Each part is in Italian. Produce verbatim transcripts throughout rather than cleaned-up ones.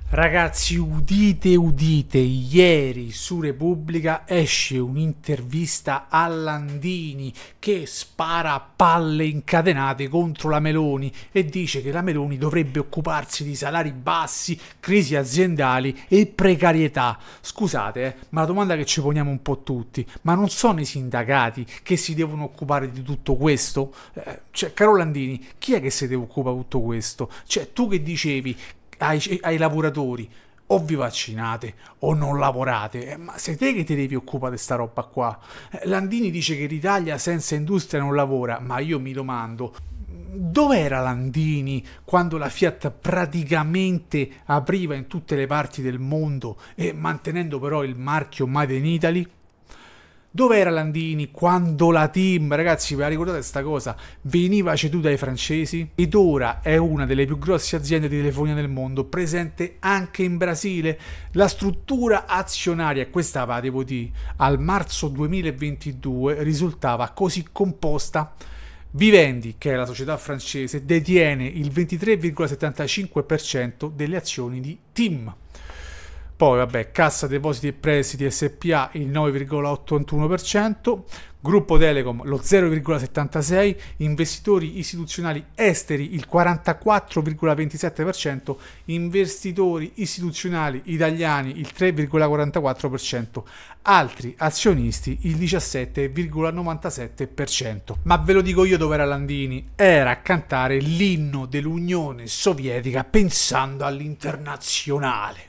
Ragazzi, udite, udite, ieri su Repubblica esce un'intervista a Landini che spara palle incatenate contro la Meloni e dice che la Meloni dovrebbe occuparsi di salari bassi, crisi aziendali e precarietà. Scusate, eh, ma la domanda che ci poniamo un po' tutti, ma non sono i sindacati che si devono occupare di tutto questo? Eh, cioè, caro Landini, chi è che si deve occupare di tutto questo? Cioè, tu che dicevi Ai, ai lavoratori o vi vaccinate o non lavorate, eh, ma sei te che ti devi occupare di sta roba qua. eh, Landini dice che l'Italia senza industria non lavora, ma io mi domando dov'era Landini quando la Fiat praticamente apriva in tutte le parti del mondo e mantenendo però il marchio Made in Italy? Dove era Landini quando la Team, ragazzi, ve la ricordate sta cosa, veniva ceduta ai francesi? Ed ora è una delle più grosse aziende di telefonia del mondo, presente anche in Brasile. La struttura azionaria, questa va devo dire, al marzo duemilaventidue risultava così composta. Vivendi, che è la società francese, detiene il ventitré virgola settantacinque per cento delle azioni di Team. Poi vabbè, Cassa Depositi e Prestiti S P A il nove virgola ottantuno per cento, Gruppo Telecom lo zero virgola settantasei per cento, investitori istituzionali esteri il quarantaquattro virgola ventisette per cento, investitori istituzionali italiani il tre virgola quarantaquattro per cento, altri azionisti il diciassette virgola novantasette per cento. Ma ve lo dico io dove era Landini, era a cantare l'inno dell'Unione Sovietica pensando all'internazionale.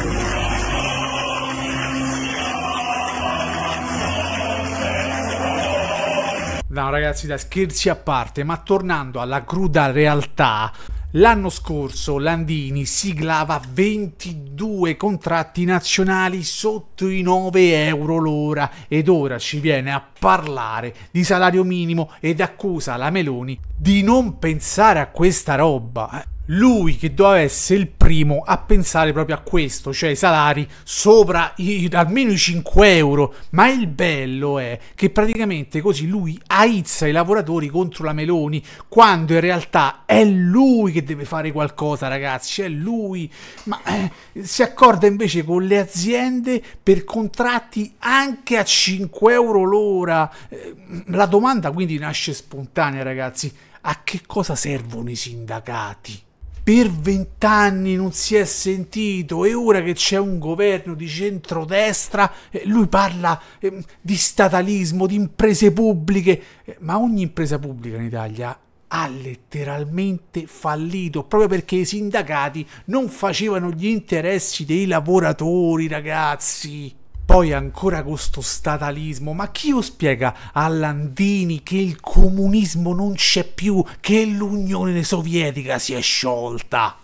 No ragazzi, da scherzi a parte, ma tornando alla cruda realtà, l'anno scorso Landini siglava ventidue contratti nazionali sotto i nove euro l'ora ed ora ci viene a parlare di salario minimo ed accusa la Meloni di non pensare a questa roba. Lui che doveva essere il primo a pensare proprio a questo, cioè i salari sopra i, almeno i cinque euro, ma il bello è che praticamente così lui aizza i lavoratori contro la Meloni, quando in realtà è lui che deve fare qualcosa, ragazzi, è lui, ma eh, si accorda invece con le aziende per contratti anche a cinque euro l'ora. Eh, la domanda quindi nasce spontanea, ragazzi, a che cosa servono i sindacati? Per vent'anni non si è sentito e ora che c'è un governo di centrodestra eh, lui parla eh, di statalismo, di imprese pubbliche, eh, ma ogni impresa pubblica in Italia ha letteralmente fallito proprio perché i sindacati non facevano gli interessi dei lavoratori, ragazzi. Poi ancora con sto statalismo, ma chi lo spiega a Landini che il comunismo non c'è più, che l'Unione Sovietica si è sciolta?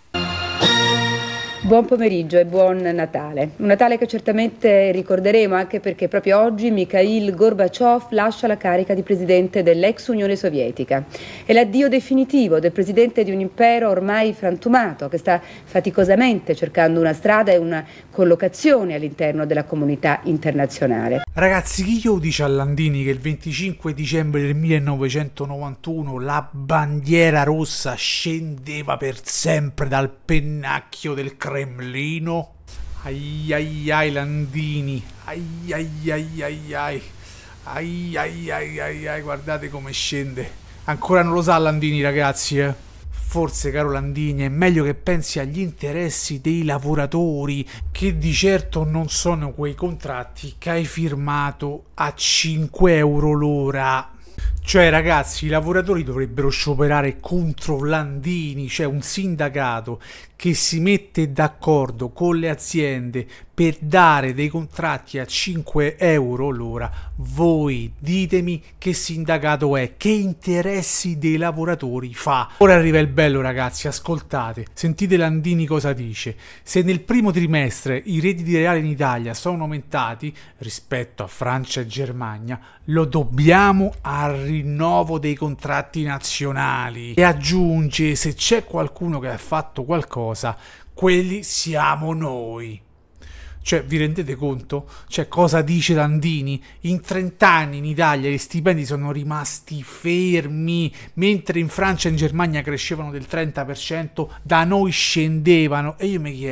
Buon pomeriggio e buon Natale. Un Natale che certamente ricorderemo anche perché proprio oggi Mikhail Gorbaciov lascia la carica di presidente dell'ex Unione Sovietica. È l'addio definitivo del presidente di un impero ormai frantumato che sta faticosamente cercando una strada e una collocazione all'interno della comunità internazionale. Ragazzi, chi io dice a Landini che il venticinque dicembre del millenovecentonovantuno la bandiera rossa scendeva per sempre dal pennacchio del Cremlino? Ai ai ai Landini, ai ai ai ai ai, ai ai ai ai ai, guardate come scende. Ancora non lo sa Landini, ragazzi, eh? Forse, caro Landini, è meglio che pensi agli interessi dei lavoratori, che di certo non sono quei contratti che hai firmato a cinque euro l'ora. Cioè, ragazzi, i lavoratori dovrebbero scioperare contro Landini, cioè un sindacato che si mette d'accordo con le aziende per dare dei contratti a cinque euro l'ora. Voi ditemi che sindacato è, che interessi dei lavoratori fa. Ora arriva il bello, ragazzi, ascoltate, sentite Landini cosa dice. Se nel primo trimestre i redditi reali in Italia sono aumentati rispetto a Francia e Germania, lo dobbiamo al rinnovo dei contratti nazionali. E aggiunge, se c'è qualcuno che ha fatto qualcosa, quelli siamo noi. Cioè, vi rendete conto? Cioè, cosa dice Landini? In trent'anni in Italia gli stipendi sono rimasti fermi, mentre in Francia e in Germania crescevano del trenta per cento, da noi scendevano. E io mi chiedo,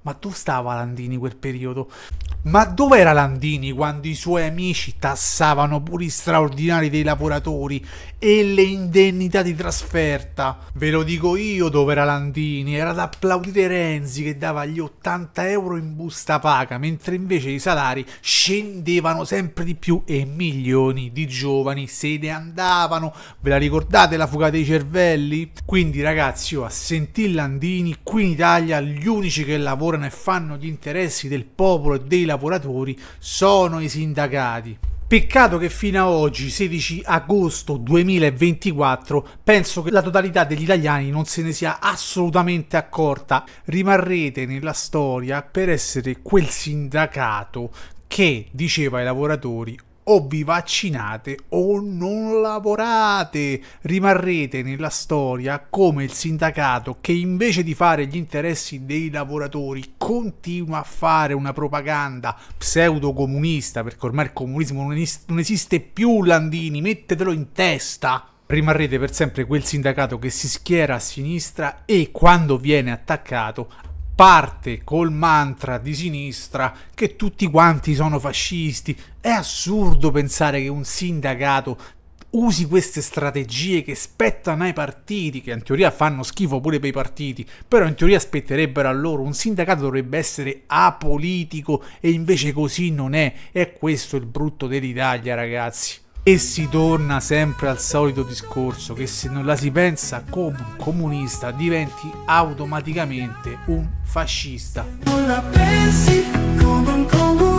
Ma dove stava Landini quel periodo? Ma dove era Landini quando i suoi amici tassavano pure i straordinari dei lavoratori e le indennità di trasferta? Ve lo dico io dove era Landini, era da applaudire Renzi che dava gli ottanta euro in busta paga, mentre invece i salari scendevano sempre di più e milioni di giovani se ne andavano. Ve la ricordate la fuga dei cervelli? Quindi ragazzi, io a sentire Landini, qui in Italia gli unici che lavorano e fanno gli interessi del popolo e dei lavoratori lavoratori sono i sindacati. Peccato che fino a oggi, sedici agosto duemilaventiquattro, penso che la totalità degli italiani non se ne sia assolutamente accorta. Rimarrete nella storia per essere quel sindacato che diceva ai lavoratori: o vi vaccinate o non lavorate. Rimarrete nella storia come il sindacato che invece di fare gli interessi dei lavoratori continua a fare una propaganda pseudo-comunista, perché ormai il comunismo non, es- non esiste più, Landini, mettetelo in testa. Rimarrete per sempre quel sindacato che si schiera a sinistra e quando viene attaccato parte col mantra di sinistra che tutti quanti sono fascisti. È assurdo pensare che un sindacato usi queste strategie che spettano ai partiti, che in teoria fanno schifo pure per i partiti, però in teoria spetterebbero a loro. Un sindacato dovrebbe essere apolitico e invece così non è. È questo il brutto dell'Italia, ragazzi. E si torna sempre al solito discorso che se non la si pensa come un comunista diventi automaticamente un fascista. Non la pensi come un comunista.